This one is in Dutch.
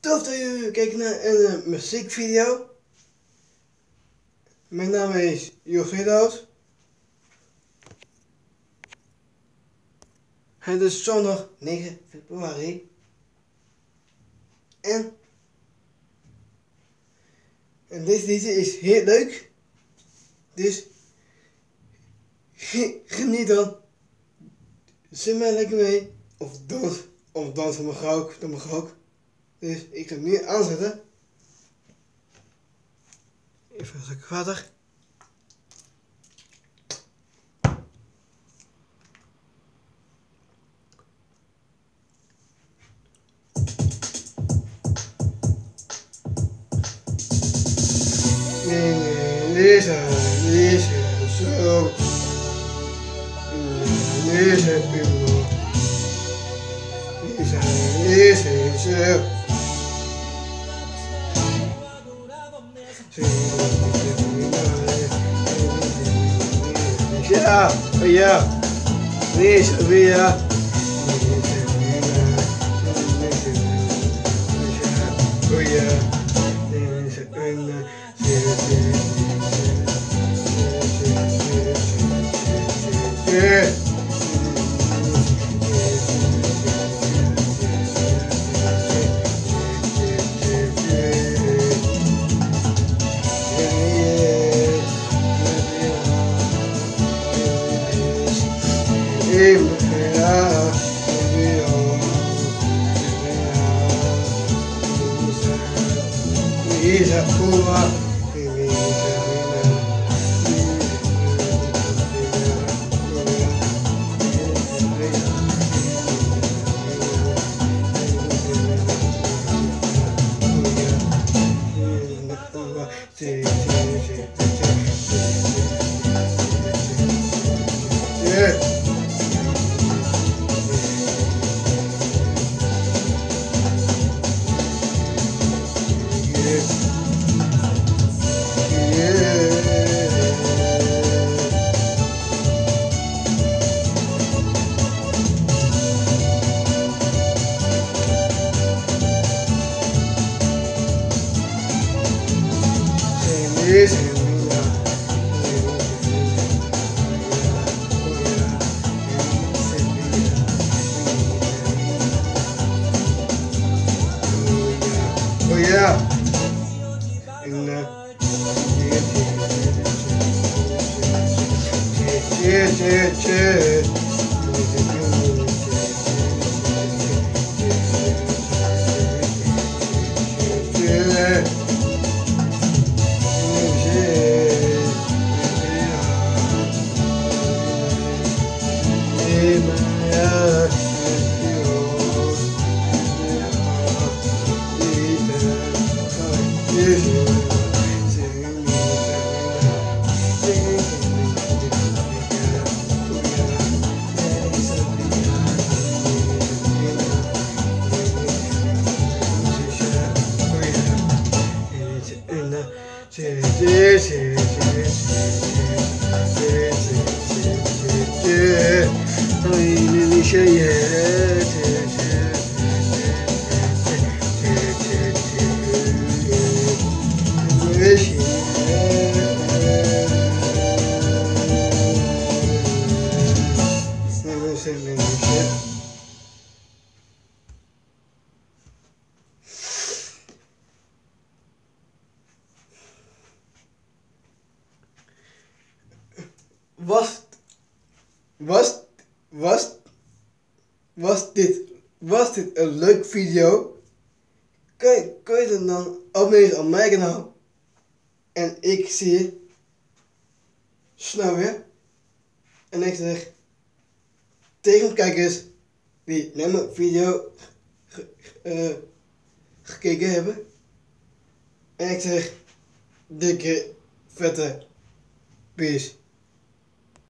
Tof dat jullie kijken naar een muziekvideo. Mijn naam is Jos Wiedhout. Het is zondag 9 februari. En deze liedje is heel leuk. Dus geniet dan. Zing maar lekker mee. Of dans mag ook. Dat mag ook. Dus ik ga het nu aanzetten. Even een stuk water. Lisa, zo. Lisa, zo. Ja, ja. Lisa, ja. Oh ja. Oh yeah. Was dit een leuk video? Kun je dan abonneren op mijn kanaal? En ik zie je snel weer. En ik zeg tegen de kijkers die naar mijn video gekeken hebben. En ik zeg dikke vette peace.